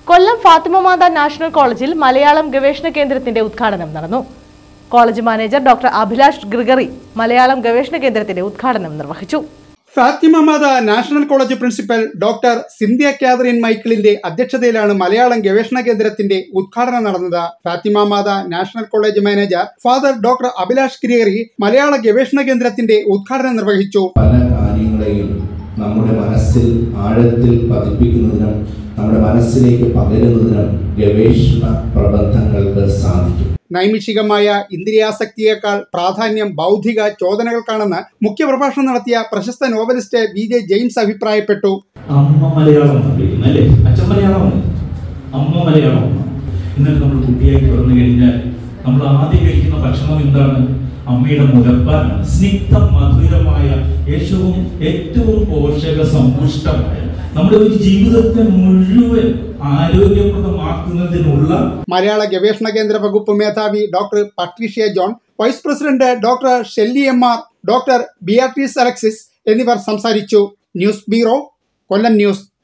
കൊല്ലം Fathima Matha national കോളേജിൽ മലയാളം ഗവേഷണ കേന്ദ്രത്തിന്റെ ഉദ്ഘാടനം നടന്നു. College manager doctor Abhilash Gregory Malayalam ഗവേഷണ കേന്ദ്രത്തിന്റെ ഉദ്ഘാടനം നിർവഹിച്ചു. Fathima Matha national college principal doctor Sindhya Catherine മൈക്കിളിന്റെ അധ്യക്ഷതയിലാണ് മലയാളം ഗവേഷണ കേന്ദ്രത്തിന്റെ ഉദ്ഘാടനം നടന്നത്. Fathima Matha national college manager father doctor Abhilash Gregory മലയാള ഗവേഷണ കേന്ദ്രത്തിന്റെ ഉദ്ഘാടനം നിർവഹിച്ചു. പല കാര്യങ്ങളെയും നമ്മുടെ മനസ്സിൽ ആഴത്തിൽ പതിപ്പിക്കുന്നതിനും നമ്മുടെ മനസ്സിലേക്ക് പകരുന്നതിനും ഗവേഷണ പ്രബന്ധങ്ങൾക്ക് സാധിക്കും. നൈമിഷികമായ ഇന്ദ്രിയാസക്തിയേക്കാൾ പ്രാധാന്യം ബൗദ്ധിക ചോദനകൾക്കാണെന്ന് മുഖ്യപ്രഭാഷണം നടത്തിയ പ്രശസ്ത നോവലിസ്റ്റ് VJ ജെയിംസ് അഭിപ്രായപ്പെട്ടു. അമ്മ മലയാളം അല്ലേ, അച്ഛൻ മലയാളമാണ്, അമ്മ മലയാളമാണ്. ഇന്നലെ നമ്മൾ കുട്ടിയായി തുറന്നു കഴിഞ്ഞാൽ നമ്മൾ ആദ്യം കഴിക്കുന്ന ഭക്ഷണം എന്താണ്? അമ്മയുടെ മുലപ്പാലാണ്. സ്നിഗ്ധം മധുരമായ ഏറ്റവും പോഷക സമ്പുഷ്ടമായ നമ്മുടെ ഒരു ജീവിതത്തെ മുഴുവൻ ആരോഗ്യപ്രദമാക്കുന്നതിനുള്ള മലയാള ഗവേഷണ കേന്ദ്ര വകുപ്പ് മേധാവി doctor Patricia John, vice president doctor Shelly MR, doctor Beatrice Alexis എന്നിവർ സംസാരിച്ചു. News bureau, Kollam news.